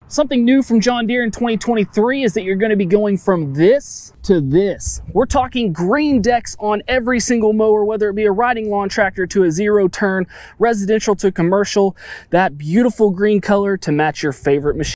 Something new from John Deere in 2023 is that you're going to be going from this to this. We're talking green decks on every single mower, whether it be a riding lawn tractor to a zero turn, residential to commercial, that beautiful green color to match your favorite machine.